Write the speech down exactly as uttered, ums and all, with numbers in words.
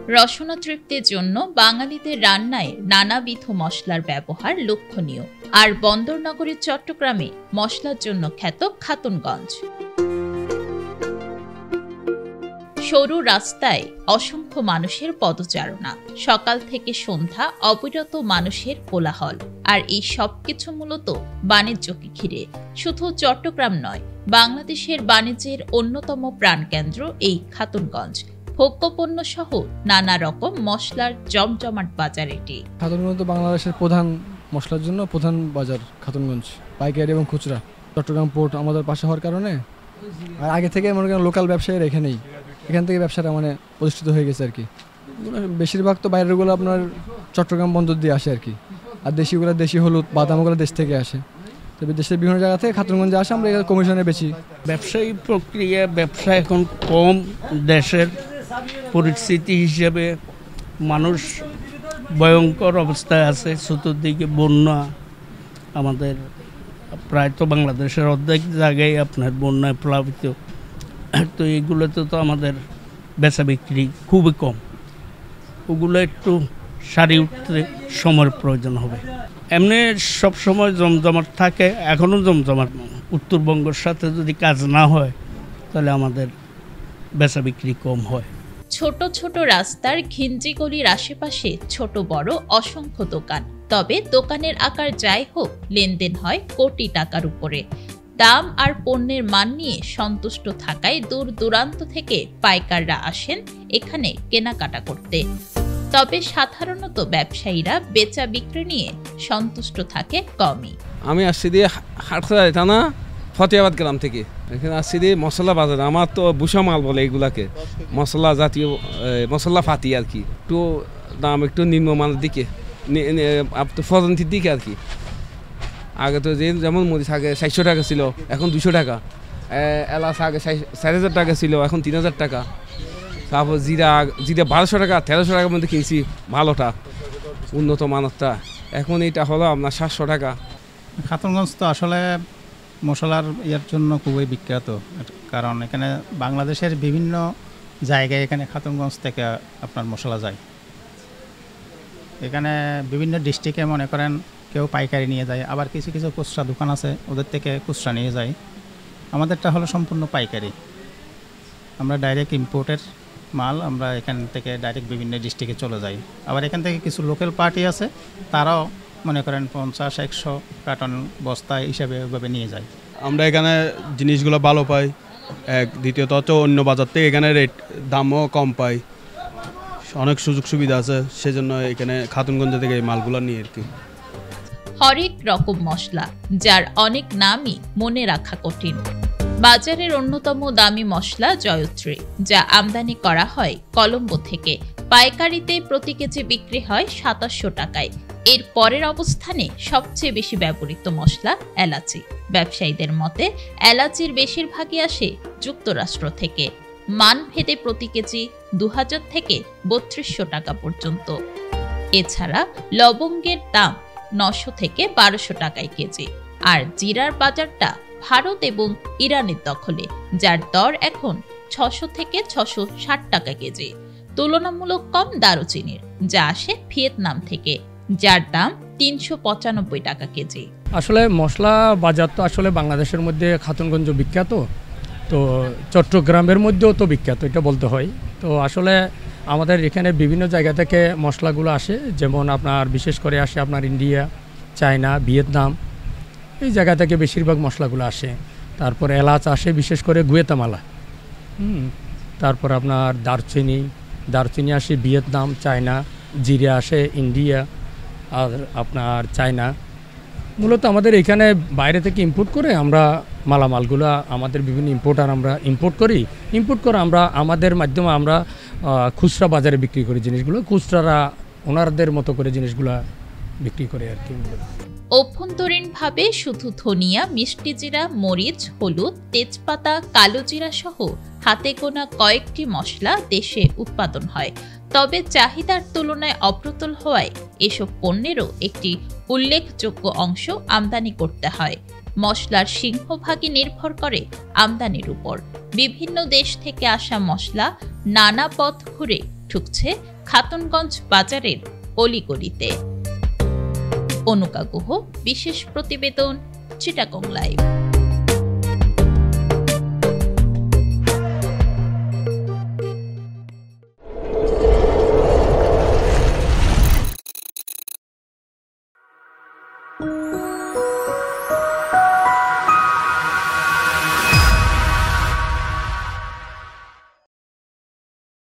রসনা তৃপ্তির জন্য বাঙালিদের রান্নায় নানাবিধ মশলার ব্যবহার লক্ষণীয়। আর বন্দরনগরী চট্টগ্রামে মশলার জন্য খ্যাত খাতুনগঞ্জ। সরু রাস্তায় অসংখ্য মানুষের পদচারণা, সকাল থেকে সন্ধ্যা অবিরত মানুষের কোলাহল। আর এই সবকিছু মূলত বাণিজ্যকে ঘিরে। শুধু চট্টগ্রাম নয়, বাংলাদেশের বাণিজ্যের অন্যতম প্রাণকেন্দ্র এই খাতুনগঞ্জ। ভোগ্যপণ্য সহ নানা রকম মশলার জমজমাট বাজার এটি। খাতুনগঞ্জ বাংলাদেশের প্রধান মশলার জন্য প্রধান বাজার খাতুনগঞ্জ, পাইকারি এবং খুচরা। চট্টগ্রাম পোর্ট আমাদের পাশে হওয়ার কারণে আর আগে থেকে মনে করেন লোকাল ব্যবসায়ীরা এখানেই, এখান থেকে ব্যবসাটা মানে প্রতিষ্ঠিত হয়ে গেছে আর কি। বেশিরভাগ তো বাইরেরগুলো আপনার চট্টগ্রাম বন্দর দিয়ে আসে আর কি, আর দেশিগুলো দেশি হলুদ বাদামগুলো দেশ থেকে আসে। তবে দেশের বিভিন্ন জায়গা থেকে খাতুনগঞ্জে আসে, আমরা এখানে কমিশনে বেশি। ব্যবসায়ী প্রক্রিয়া ব্যবসা এখন কম, দেশের পরিস্থিতি হিসেবে মানুষ ভয়ঙ্কর অবস্থায় আছে। চতুর্দিকে বন্যা, আমাদের প্রায় তো বাংলাদেশের অর্ধেক জায়গায় আপনার বন্যায় প্লাবিত। তো এইগুলোতে তো আমাদের বেচা বিক্রি খুবই কম, ওগুলো একটু সারিয়ে উঠতে সময়ের প্রয়োজন হবে। এমনি সবসময় জমজমাট থাকে, এখনও জমজমাট। উত্তরবঙ্গের সাথে যদি কাজ না হয় তাহলে আমাদের বেচা বিক্রি কম হয়। ছোট ছোট রাস্তার ঘিঞ্জি গলির আশেপাশে ছোট বড় অসংখ্য দোকান। তবে দোকানের আকার যাই হোক, লেনদেন হয় কোটি টাকার উপরে। দাম আর পণ্যের মান নিয়ে সন্তুষ্ট থাকায় দূর দূরান্ত থেকে পাইকাররা আসেন এখানে কেনাকাটা করতে। তবে সাধারণত ব্যবসায়ীরা বেচা বিক্রি নিয়ে সন্তুষ্ট থাকে কমই। আমি আসছি দিয়ে হাটখোলা থানা ফতেহাবাদ গ্রাম থেকে, এখানে আসছি দিয়ে মশলা বাজার। আমার তো বুসা মাল বলে এগুলাকে, মশলা জাতীয় মশলা ফাতি আর কি। একটু দাম একটু নিম্নমানের দিকে, ফজন্তির দিকে আর কি। আগে তো যেমন মরিচ আগে চারশো টাকা ছিল, এখন দুশো টাকা। এলাচ আগে চার হাজার টাকা ছিল, এখন তিন হাজার টাকা। তারপর জিরা জিরা বারোশো টাকা তেরোশো টাকার মধ্যে কিনছি ভালোটা, উন্নত মানেরটা। এখন এইটা হলো আপনার সাতশো টাকা। খাতুনগঞ্জ তো আসলে মশলার ইয়ের জন্য খুবই বিখ্যাত, কারণ এখানে বাংলাদেশের বিভিন্ন জায়গায় এখানে খাতুনগঞ্জ থেকে আপনার মশলা যায়। এখানে বিভিন্ন ডিস্ট্রিক্টে মনে করেন কেউ পাইকারি নিয়ে যায়, আবার কিছু কিছু খুচরা দোকান আছে, ওদের থেকে খুচরা নিয়ে যায়। আমাদেরটা হলো সম্পূর্ণ পাইকারি। আমরা ডাইরেক্ট ইম্পোর্টের মাল আমরা এখান থেকে ডাইরেক্ট বিভিন্ন ডিস্ট্রিক্টে চলে যাই। আবার এখান থেকে কিছু লোকাল পার্টি আছে, তারাও মনে করেন পঞ্চাশ একশো কার্টন বস্তা হিসাবে ওইভাবে নিয়ে যায়। আমরা এখানে জিনিসগুলো ভালো পাই, এক দ্বিতীয়ত হচ্ছে অন্য বাজার থেকে এখানে রেট দামও কম পাই, অনেক সুযোগ সুবিধা আছে, সেজন্য এখানে খাতুনগঞ্জ থেকে এই মালগুলো নিয়ে আর কি। হরেক রকম মশলা, যার অনেক নামই মনে রাখা কঠিন। বাজারের অন্যতম দামি মশলা জয়ত্রী, যা আমদানি করা হয় কলম্বো থেকে। পাইকারিতে প্রতি কেজি বিক্রি হয় সাতাশশো টাকায়। এর পরের অবস্থানে সবচেয়ে বেশি ব্যবহৃত মশলা এলাচি। ব্যবসায়ীদের মতে এলাচির বেশিরভাগই আসে যুক্তরাষ্ট্র থেকে। মান ভেদে প্রতি কেজি দু হাজার থেকে বত্রিশশো টাকা পর্যন্ত। এছাড়া লবঙ্গের দাম নশো থেকে বারোশো টাকায় কেজি। আর জিরার বাজারটা ভারত এবং ইরানের দখলে, যার দর এখন ছশো থেকে ছশো ষাট টাকা কেজি। তুলনামূলক কম দারুচিনির, যা আসে ভিয়েতনাম থেকে, যার দাম তিনশো পঁচানব্বই টাকা কেজি। আসলে মশলা বাজার তো আসলে বাংলাদেশের মধ্যে খাতুনগঞ্জ বিখ্যাত, তো চট্টগ্রামের মধ্যেও তো বিখ্যাত, এটা বলতে হয়। তো আসলে আমাদের এখানে বিভিন্ন জায়গা থেকে মশলাগুলো আসে, যেমন আপনার বিশেষ করে আসে আপনার ইন্ডিয়া, চায়না, ভিয়েতনাম, এই জায়গা থেকে বেশিরভাগ মশলাগুলো আসে। তারপর এলাচ আসে বিশেষ করে গুয়েতামালা, হুম তারপর আপনার দারচিনি দারচিনি আসে ভিয়েতনাম, চায়না, জিরা আসে ইন্ডিয়া আর আপনার চায়না। মূলত আমাদের এখানে বাইরে থেকে ইম্পোর্ট করে আমরা মালামালগুলো আমাদের বিভিন্ন ইম্পোর্টার আমরা ইম্পোর্ট করি। ইম্পোর্ট করে আমরা আমাদের মাধ্যমে আমরা খুচরা বাজারে বিক্রি করি জিনিসগুলো, খুচরারা ওনারদের মতো করে জিনিসগুলো বিক্রি করে আর কি। অভ্যন্তরীণভাবে শুধু ধনিয়া, মিষ্টি জিরা, মরিচ, হলুদ, তেজপাতা, কালো জিরা সহ হাতে গোনা কয়েকটি মশলা দেশে উৎপাদন হয়। তবে চাহিদার তুলনায় অপ্রতুল হওয়ায় এসব পণ্যেরও একটি উল্লেখযোগ্য অংশ আমদানি করতে হয়। মশলার সিংহভাগই নির্ভর করে আমদানির উপর। বিভিন্ন দেশ থেকে আসা মশলা নানা পথ ঘুরে ঠুকছে খাতুনগঞ্জ বাজারের অলিগলিতে। অনুকা গুহ, বিশেষ প্রতিবেদন, চিটাগং লাইভ।